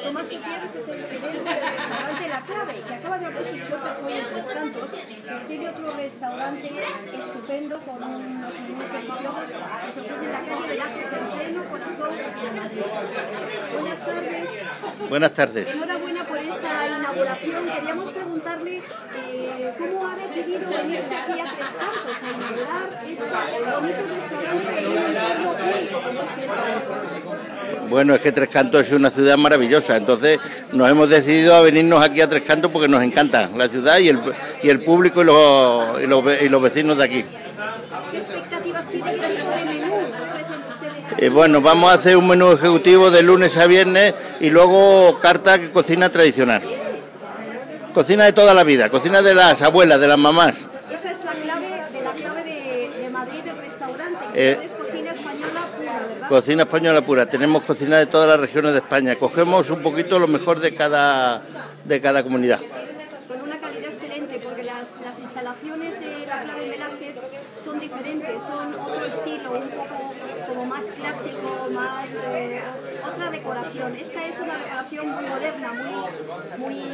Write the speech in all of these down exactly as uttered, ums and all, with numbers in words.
Tomás Gutiérrez es el gerente del restaurante La Clave, que acaba de abrir sus puertas hoy en Tres Cantos, pero tiene otro restaurante estupendo con unos menús deliciosos que se ofrece en la calle Velázquez, en pleno corazón de Madrid. Buenas tardes. Buenas tardes. Enhorabuena por esta inauguración. Queríamos preguntarle eh, cómo ha decidido venirse aquí a Tres Cantos a inaugurar este bonito restaurante en un entorno único como es Tres Cantos. Bueno, es que Tres Cantos es una ciudad maravillosa, entonces nos hemos decidido a venirnos aquí a Tres Cantos porque nos encanta la ciudad y el, y el público y los, y, los, y los vecinos de aquí. ¿Qué expectativas tiene? ¿Qué tipo de menú ofrecen ustedes aquí? Eh, bueno, vamos a hacer un menú ejecutivo de lunes a viernes y luego carta que cocina tradicional. Cocina de toda la vida, cocina de las abuelas, de las mamás. Esa es la clave de la clave de, de Madrid del restaurante, Eh, que es cocina española pura, ¿verdad? Cocina española pura, tenemos cocina de todas las regiones de España, cogemos un poquito lo mejor de cada, de cada comunidad. Con una calidad excelente, porque las, las instalaciones de la clave Velázquez son diferentes, son otro estilo, un poco como más clásico, más eh, otra decoración. Esta es una decoración muy moderna, muy, muy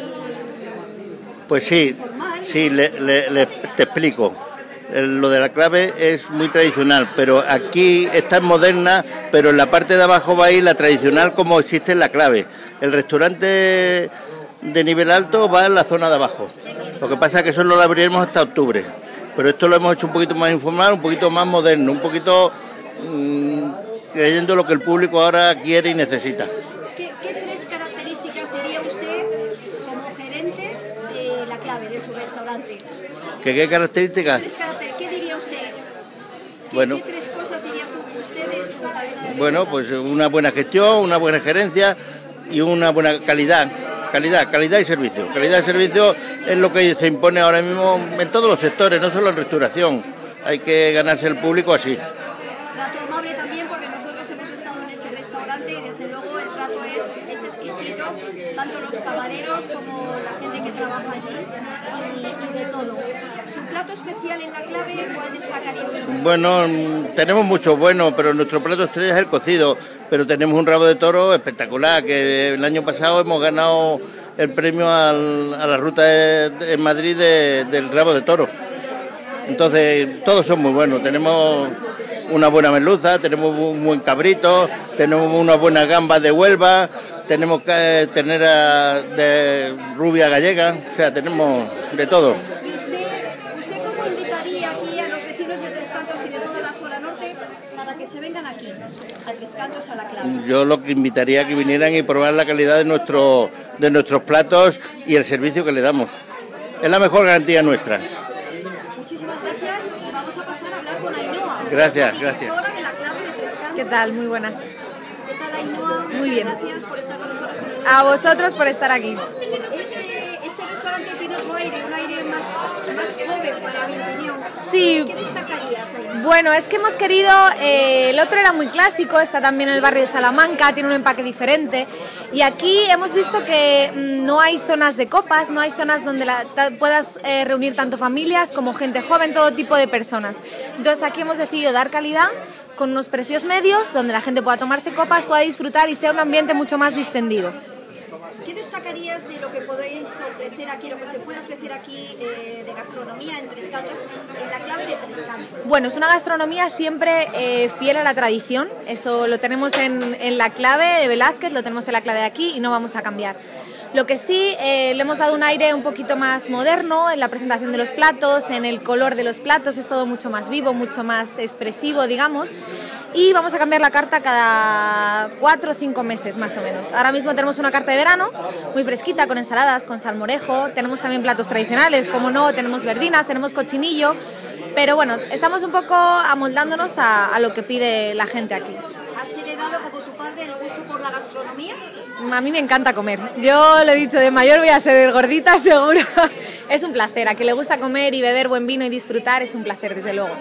Pues sí, formal. sí, le, le- le- te explico. El- Lo de la clave es muy tradicional, pero aquí está moderna, pero en la parte de abajo va a ir la tradicional como existe en la clave. El restaurante de nivel alto va en la zona de abajo. Lo que pasa es que eso lo abriremos hasta octubre, pero esto lo hemos hecho un poquito más informal, un poquito más moderno, un poquito mmm, creyendo lo que el público ahora quiere y necesita. ¿Qué, qué tres características diría usted como gerente de la clave, de su restaurante? ¿Qué, qué características? Tres caracter- ¿Qué diría usted? ¿Qué, Bueno. ¿Qué tres cosas diría tú, usted de su cadena de Bueno, ventas? pues una buena gestión, una buena gerencia y una buena calidad. Calidad, calidad y servicio. Calidad y servicio es lo que se impone ahora mismo en todos los sectores, no solo en restauración. Hay que ganarse el público así. Trato amable también, porque nosotros hemos estado en ese restaurante y desde luego el trato es, es exquisito, tanto los camareros como la gente que trabaja allí y, y de todo. Su plato especial en la clave, ¿cuál destacaría usted? Bueno, mm, tenemos mucho bueno, pero nuestro plato estrella es el cocido. Pero tenemos un rabo de toro espectacular, que el año pasado hemos ganado el premio al- a la ruta de- de- en Madrid de- del rabo de toro. Entonces, todos son muy buenos. Tenemos una buena merluza, tenemos un buen cabrito, tenemos unas buenas gambas de Huelva, tenemos ca- ternera de rubia gallega, o sea, tenemos de todo. ¿Y usted, usted cómo invitaría aquí a los vecinos de Tres Cantos y de toda la zona norte para que se vengan aquí, a Tres Cantos, a la clave? Yo lo que invitaría a que vinieran y probar la calidad de, nuestro, de nuestros platos y el servicio que le damos. Es la mejor garantía nuestra. Muchísimas gracias y vamos a pasar a hablar con Ainhoa. Gracias, la gracias. directora de la clave de Tres Cantos. ¿Qué tal? Muy buenas. ¿Qué tal, Ainhoa? Muy bien. Gracias por estar con nosotros. A vosotros por estar aquí. Este, este restaurante tiene otro aire, un aire más, más joven, para mi opinión. Sí. ¿Qué destacarías, Ainhoa? Bueno, es que hemos querido, eh, el otro era muy clásico, está también en el barrio de Salamanca, tiene un empaque diferente y aquí hemos visto que mm, no hay zonas de copas, no hay zonas donde la- ta- puedas eh, reunir tanto familias como gente joven, todo tipo de personas. Entonces aquí hemos decidido dar calidad con unos precios medios donde la gente pueda tomarse copas, pueda disfrutar y sea un ambiente mucho más distendido. ¿Qué destacarías de lo que podéis ofrecer aquí, lo que se puede ofrecer aquí eh, de gastronomía en Tres Cantos, en la clave de Tres Cantos? Bueno, es una gastronomía siempre eh, fiel a la tradición, eso lo tenemos en, en la clave de Velázquez, lo tenemos en la clave de aquí y no vamos a cambiar. Lo que sí, eh, le hemos dado un aire un poquito más moderno en la presentación de los platos, en el color de los platos, es todo mucho más vivo, mucho más expresivo, digamos, y vamos a cambiar la carta cada cuatro o cinco meses más o menos. Ahora mismo tenemos una carta de verano, muy fresquita, con ensaladas, con salmorejo, tenemos también platos tradicionales, como no, tenemos verdinas, tenemos cochinillo, pero bueno, estamos un poco amoldándonos a, a lo que pide la gente aquí. ¿Has heredado, como tu padre, el gusto por la gastronomía? A mí me encanta comer. Yo lo he dicho, de mayor voy a ser gordita, seguro. Es un placer. A quien le gusta comer y beber buen vino y disfrutar, es un placer, desde luego.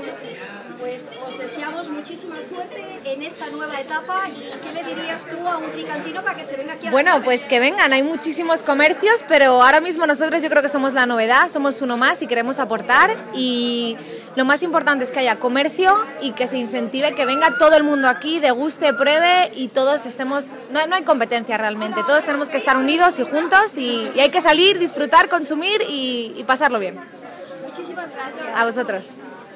Pues os deseamos muchísima suerte en esta nueva etapa. ¿Y qué le dirías tú a un tricantino para que se venga aquí a la Bueno, clave? pues que vengan. Hay muchísimos comercios, pero ahora mismo nosotros yo creo que somos la novedad, somos uno más y queremos aportar. Y lo más importante es que haya comercio y que se incentive que venga todo el mundo aquí, deguste, pruebe y todos estemos... No, no hay competencia realmente, todos tenemos que estar unidos y juntos y, y hay que salir, disfrutar, consumir y, y pasarlo bien. Muchísimas gracias. A vosotros.